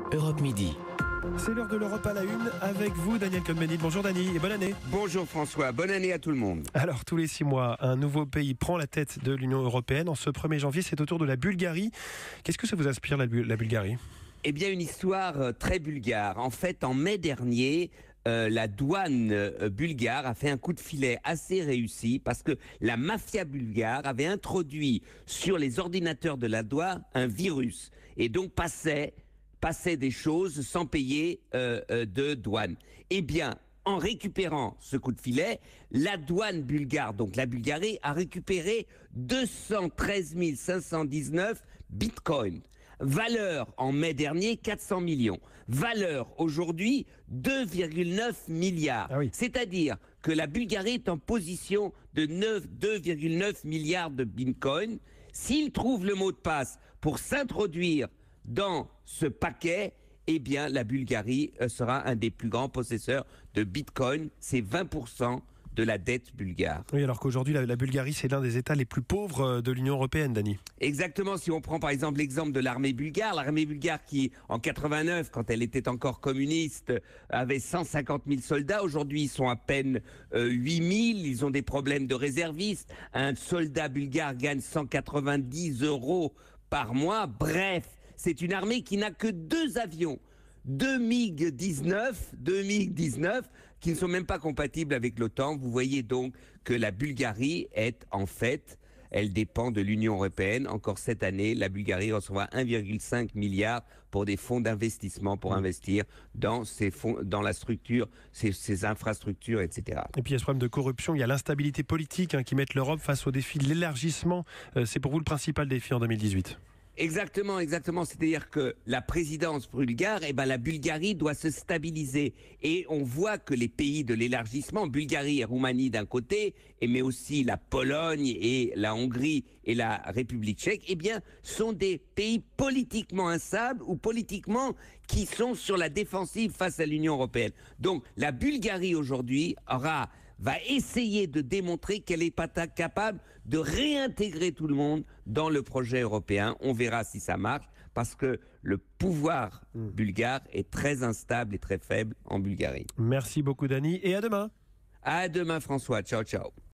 Europe Midi. C'est l'heure de l'Europe à la une avec vous, Daniel Cohn-Bendit. Bonjour Dani et bonne année. Bonjour François, bonne année à tout le monde. Alors, tous les 6 mois, un nouveau pays prend la tête de l'Union européenne. En ce 1er janvier, c'est au tour de la Bulgarie. Qu'est-ce que ça vous inspire, la Bulgarie ? Eh bien, une histoire très bulgare. En fait, en mai dernier, la douane bulgare a fait un coup de filet assez réussi parce que la mafia bulgare avait introduit sur les ordinateurs de la douane un virus et donc passait des choses sans payer de douane. Eh bien, en récupérant ce coup de filet, la douane bulgare, donc la Bulgarie, a récupéré 213 519 bitcoins. Valeur en mai dernier, 400 millions. Valeur aujourd'hui, 2,9 milliards. Ah oui. C'est-à-dire que la Bulgarie est en position de 2,9 milliards de bitcoins. S'il trouve le mot de passe pour s'introduire dans ce paquet, eh bien, la Bulgarie sera un des plus grands possesseurs de bitcoin. C'est 20% de la dette bulgare. Oui, alors qu'aujourd'hui, la Bulgarie, c'est l'un des États les plus pauvres de l'Union européenne, Dani. Exactement. Si on prend par exemple l'exemple de l'armée bulgare qui, en 89, quand elle était encore communiste, avait 150 000 soldats. Aujourd'hui, ils sont à peine 8 000. Ils ont des problèmes de réservistes. Un soldat bulgare gagne 190 € par mois. Bref, c'est une armée qui n'a que 2 avions. 2 MiG-19 qui ne sont même pas compatibles avec l'OTAN. Vous voyez donc que la Bulgarie est en fait, elle dépend de l'Union européenne. Encore cette année, la Bulgarie recevra 1,5 milliard pour des fonds d'investissement pour investir dans ces fonds, dans la structure, ces infrastructures, etc. Et puis il y a ce problème de corruption, il y a l'instabilité politique qui met l'Europe face au défi de l'élargissement. C'est pour vous le principal défi en 2018 ? Exactement. C'est-à-dire que la présidence bulgare, la Bulgarie doit se stabiliser. Et on voit que les pays de l'élargissement, Bulgarie et Roumanie d'un côté, mais aussi la Pologne et la Hongrie et la République tchèque, sont des pays politiquement instables ou politiquement qui sont sur la défensive face à l'Union européenne. Donc la Bulgarie aujourd'hui va essayer de démontrer qu'elle est pas capable de réintégrer tout le monde dans le projet européen. On verra si ça marche, parce que le pouvoir bulgare est très instable et très faible en Bulgarie. Merci beaucoup, Dani, et à demain. À demain, François. Ciao, ciao.